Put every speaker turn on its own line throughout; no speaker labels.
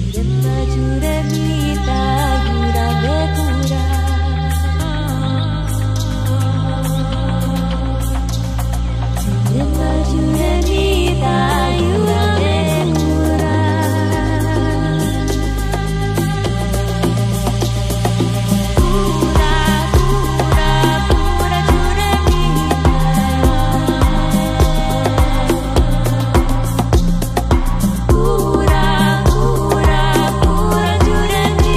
Pura, pura, pura, jurani.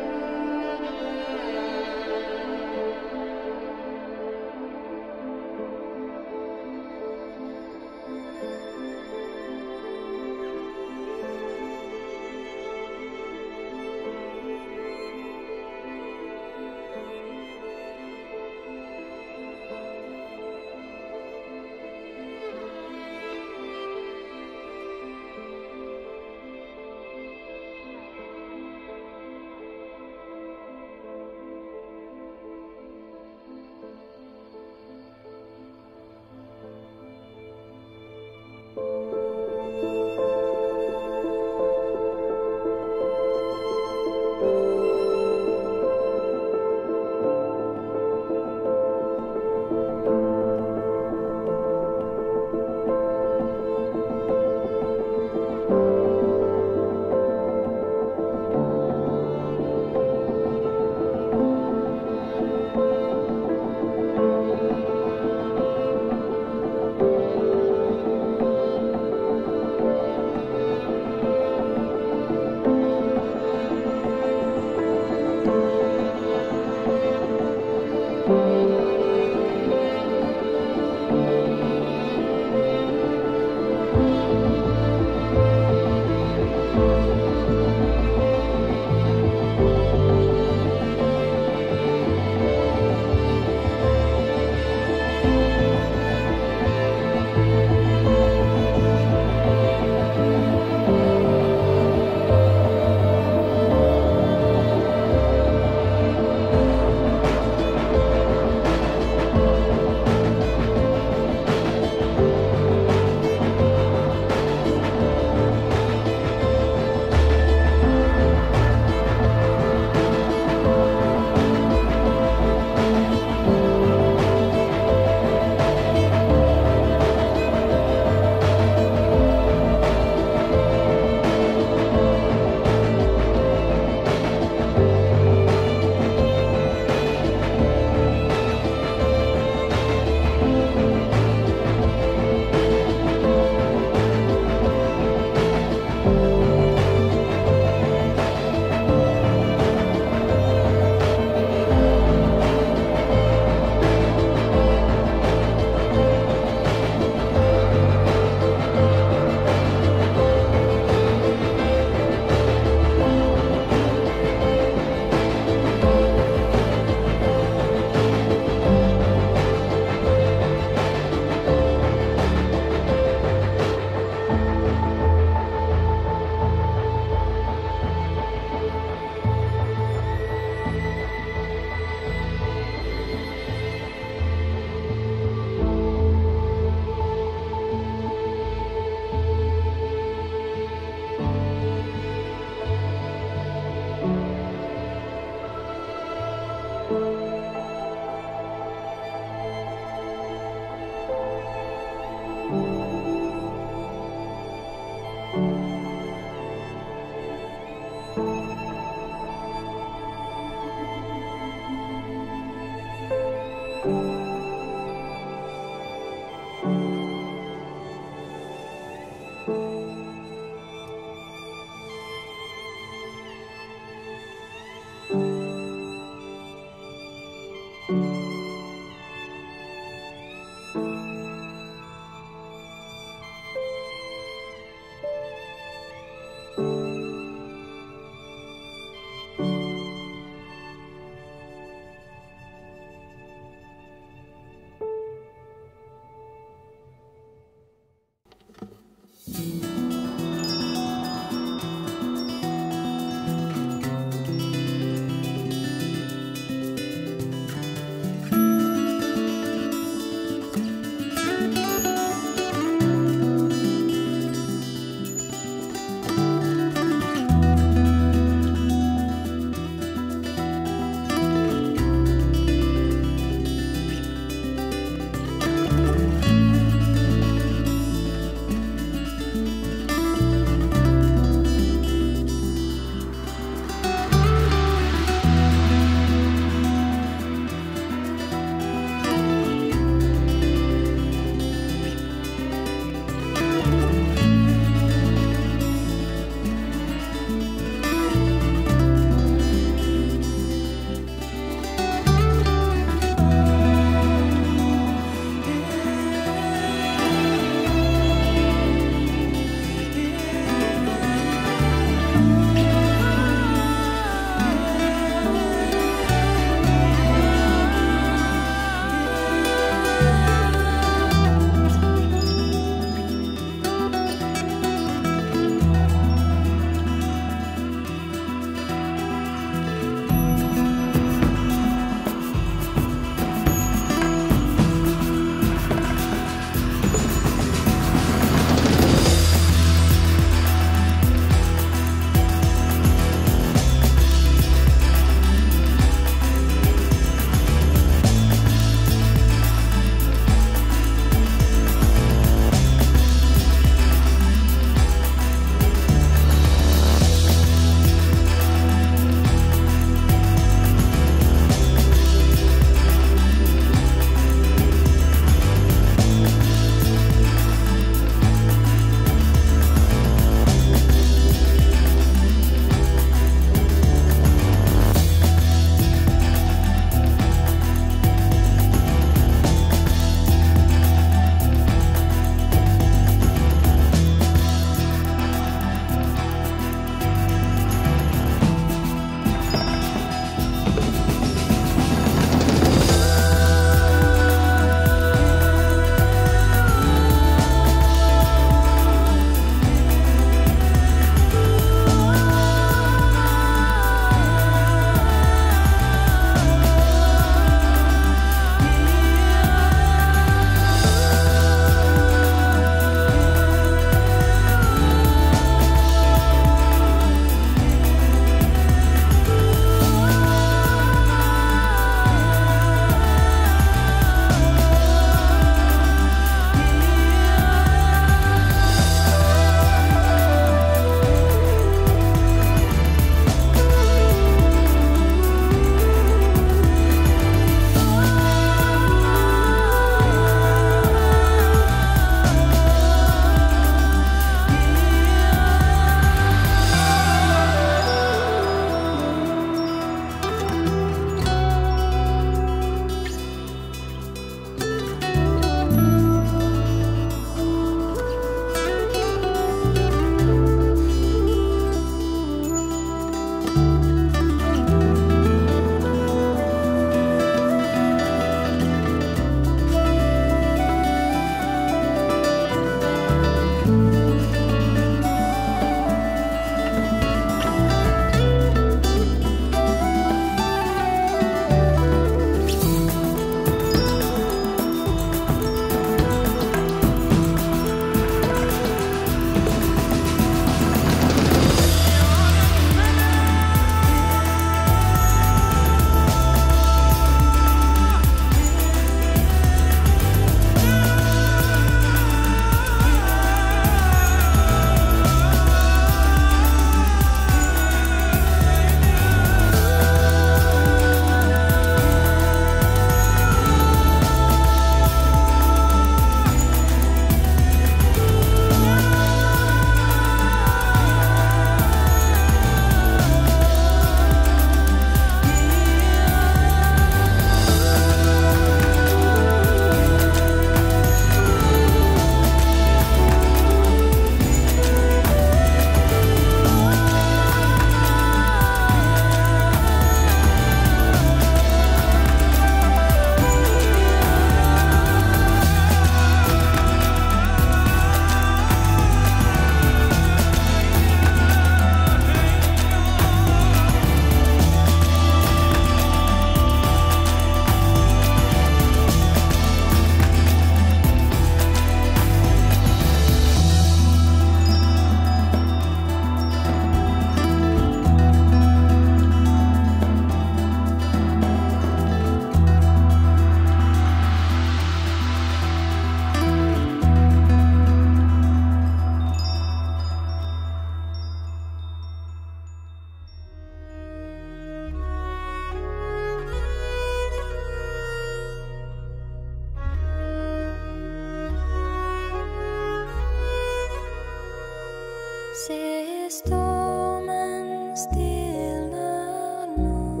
Stormen stilner nå.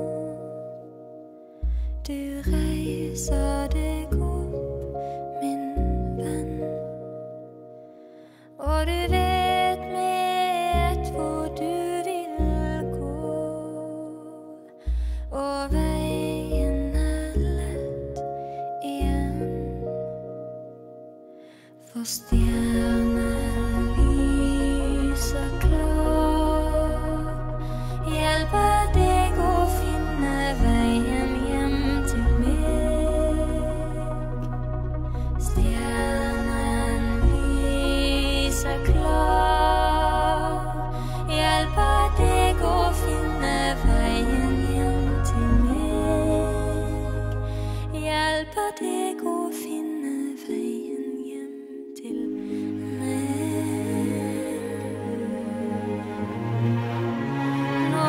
Du reiser deg opp, min venn. Og du vet med hvor du vil gå. Og veien lett igjen. For stjerner lyser klar, hjelper deg å finne veien hjem til meg. Stjernen lyser klar, hjelper deg å finne veien hjem til meg. Hjelper deg å finne veien hjem til meg. Nå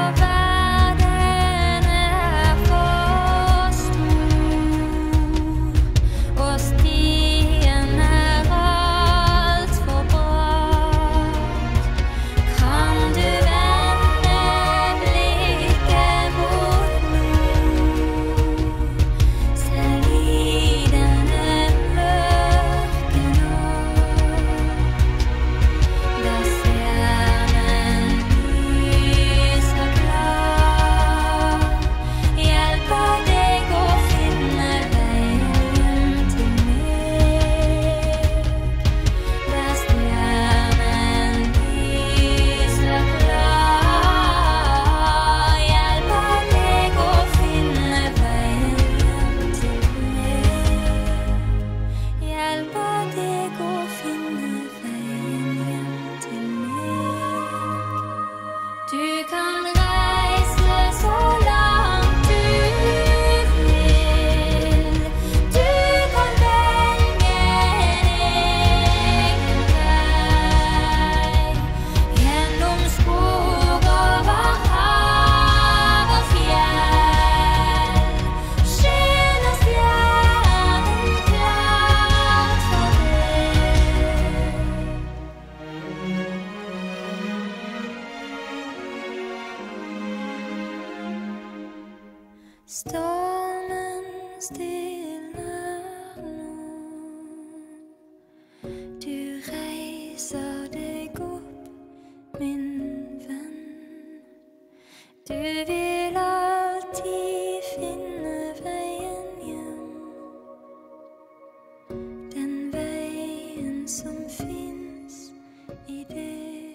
verden er for stor, og stien er alt for bratt, kan du vende blikket mot nord, selv i denne mørke natt. Der stjernen lyser klar, hjelper deg å finne veien hjem til meg. Der stjernen lyser klar, hjelper deg å finne veien hjem til meg. Hjelper deg å finne veien hjem til meg. Du kan reise så langt du vil. Du kan velge egen vei. Gjennom skog, over hav og fjell, skinner stjernen klart for deg. Stormen stilner nå. Du reiser deg opp, min venn. Du vil alltid finne veien hjem. Den veien som finnes i deg.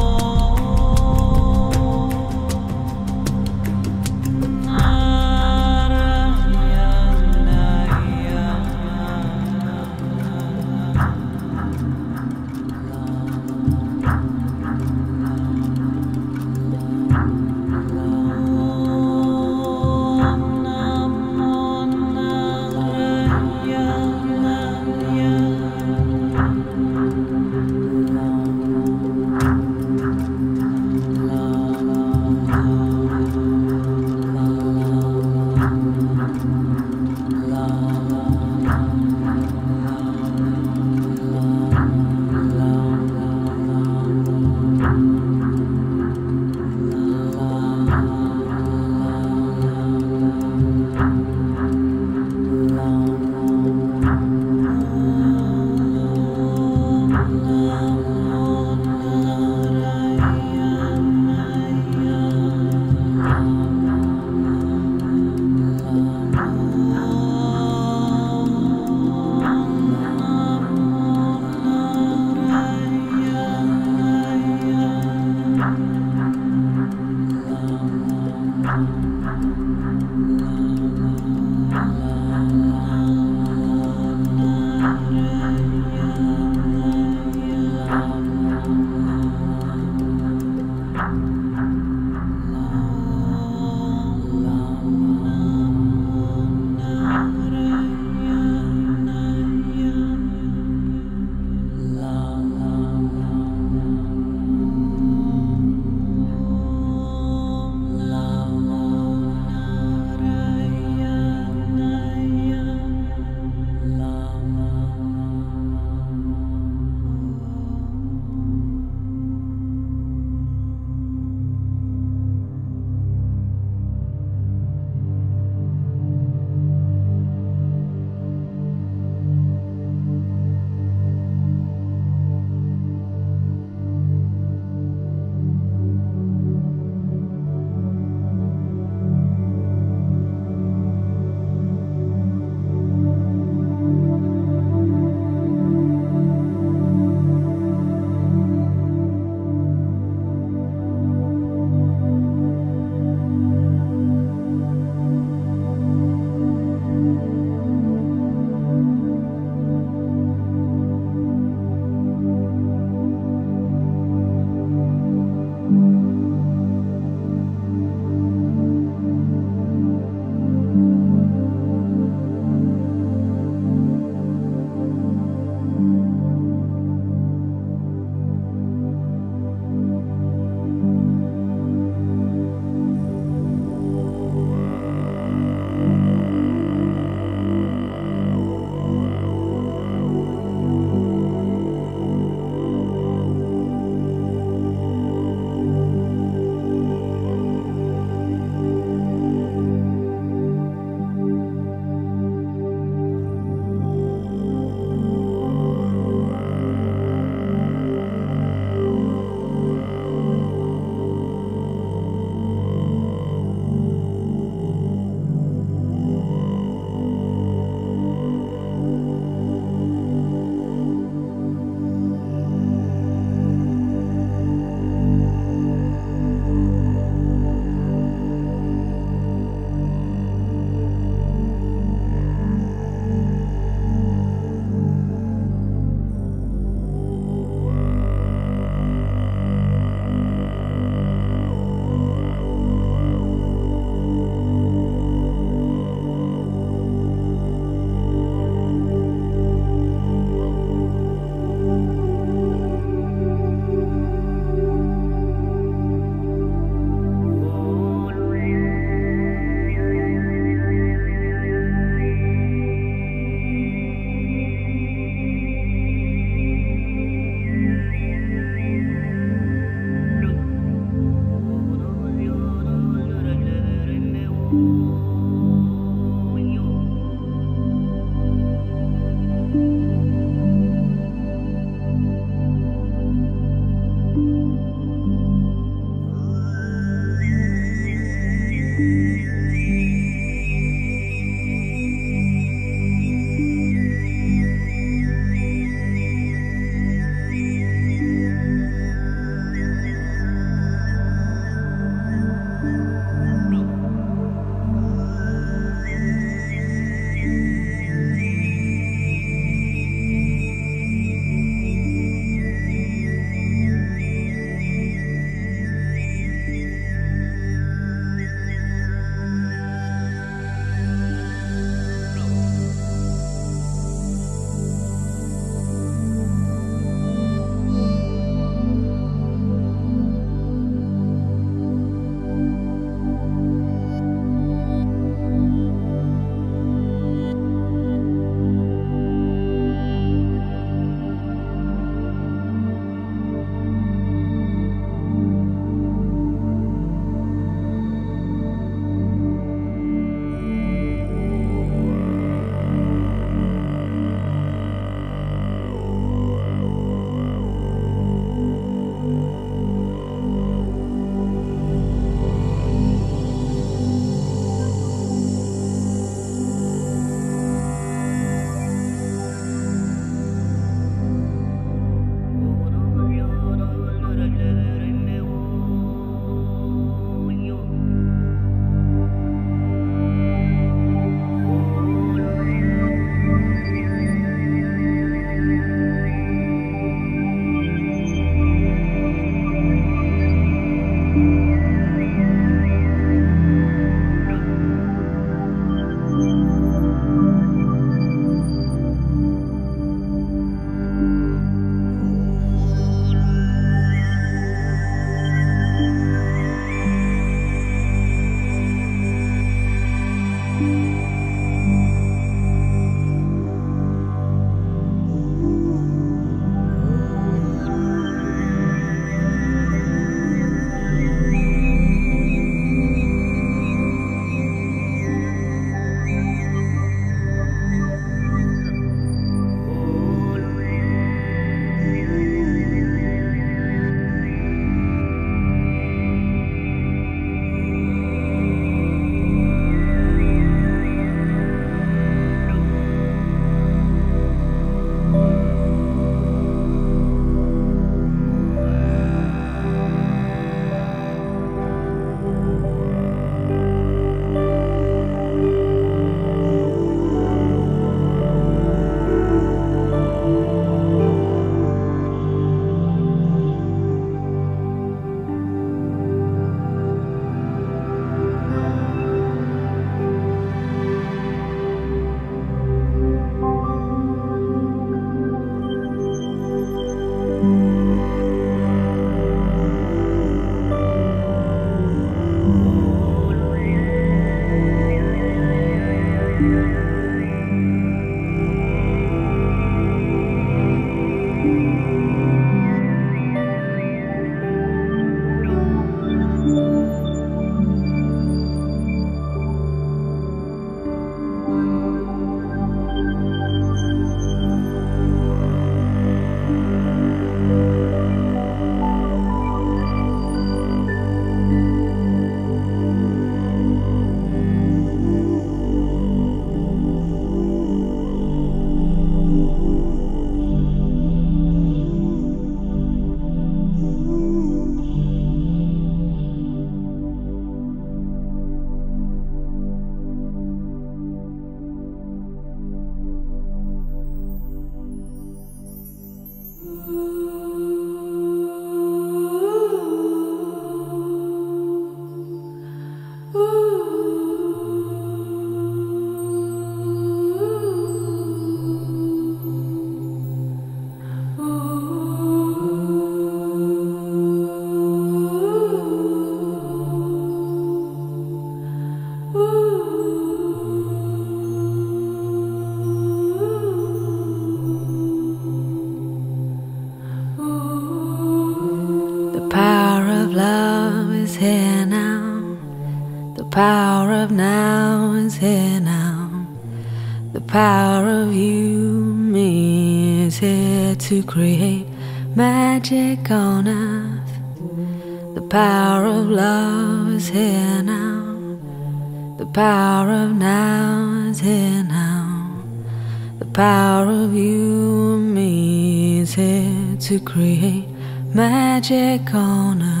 power of now is here now. The power of you, me, is here to create magic on earth. The power of love is here now. The power of now is here now. The power of you and me is here to create magic on earth.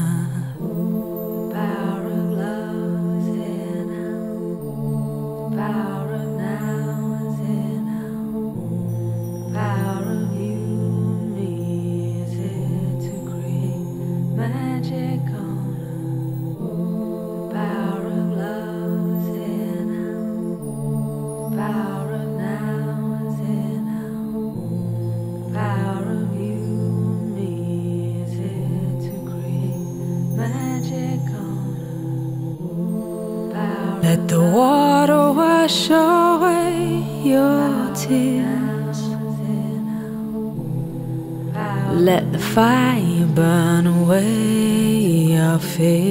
Let the water wash away your tears. Let the fire burn away your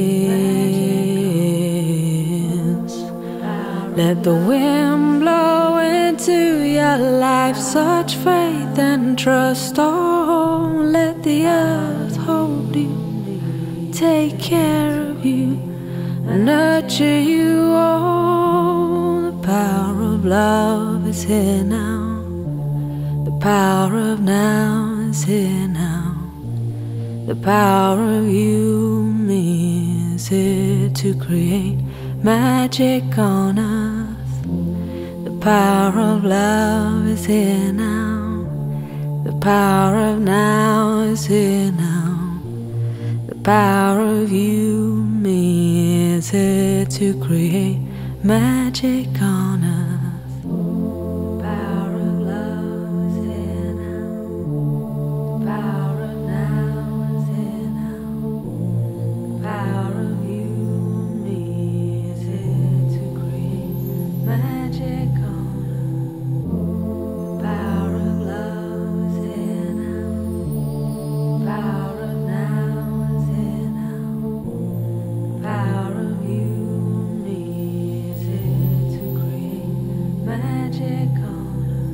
fears. Let the wind blow into your life such faith and trust. Oh, let the earth hold you, take care of you, nurture you. Oh, the power of love is here now. The power of now is here now. The power of you, me, is here to create magic on earth. The power of love is here now. The power of now is here now. The power of you, me, is here to create magic on earth. The power of love is here now. The power of now is here now. The power of you, me, is here to create magic on earth. The power of love is here now. The power of now is here now. The power of you, me, is here to create magic on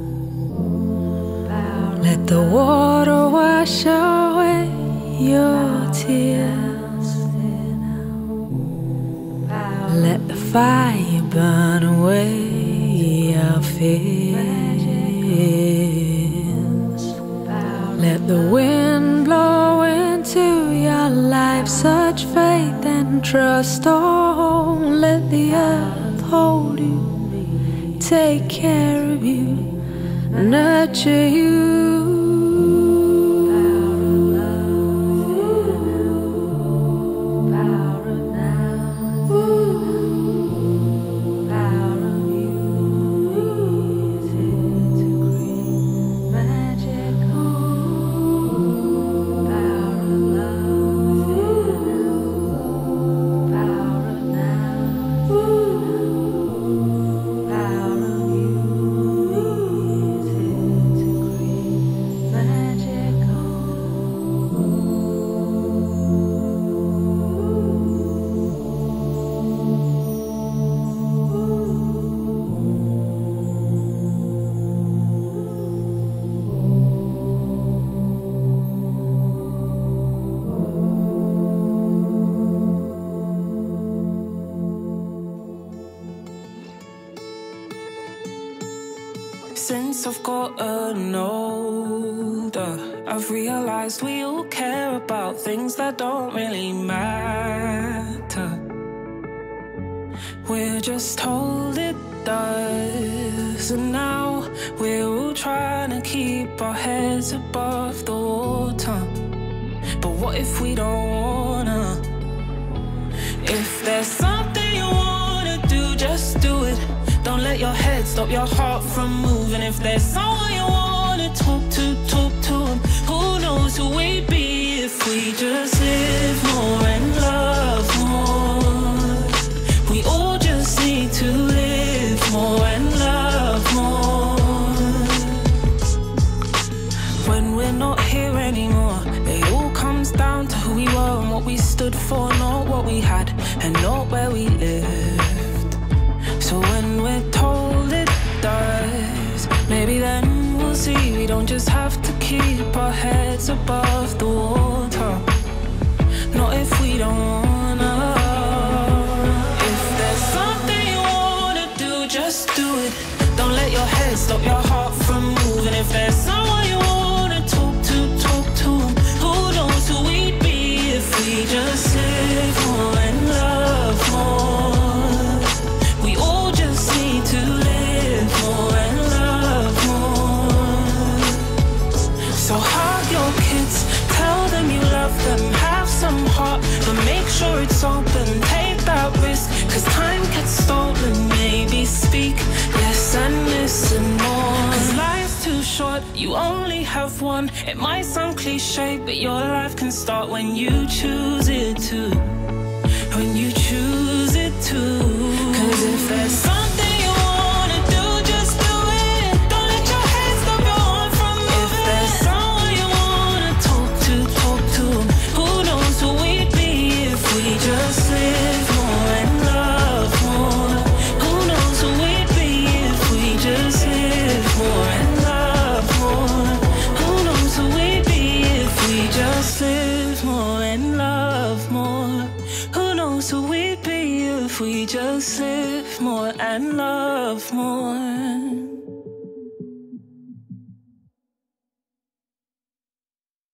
earth. Let the water wash away your tears. Let the fire burn away your fears. Let the wind blow into your life such faith and trust. Oh, let the earth hold you, take care of you, nurture you. Power of since I've gotten older, I've realized we all care about things that don't really matter. We're just told it does, and now we're all trying to keep our heads above the water. But what if we don't wanna? If there's something you wanna do, just do it. Don't let your head stop your heart from moving. If there's someone you wanna talk to them. Who knows who we'd be if we just live more and love more. We all just need to live more and love more. When we're not here anymore, it all comes down to who we were and what we stood for, not what we had and not where we lived. So when we're told it does, maybe then we'll see we don't just have to keep our heads above the water. Not if we don't wanna. If there's something you wanna do, just do it. Don't let your head stop your heart from moving. If there's someone you wanna talk to them. Who knows who we'd be if we just live more and love more. We all just need to live more and love more. So hug your kids, tell them you love them, have some heart, but make sure it's open. Take that risk, cause time gets stolen. Maybe speak less and listen more. Cause life's too short, you only have one. It might sound cliche, but your life can start when you choose it to. When you choose it to. Cause if there's something you wanna do, just do it. Don't let your head stop your heart from moving. If there's someone you wanna talk to them. Who knows who we'd be if we just live more and love more. Who knows who we'd be if we just live more and love more. Who knows who we'd be if we just live more and love more. Who knows who we'd be if we just live more and love more.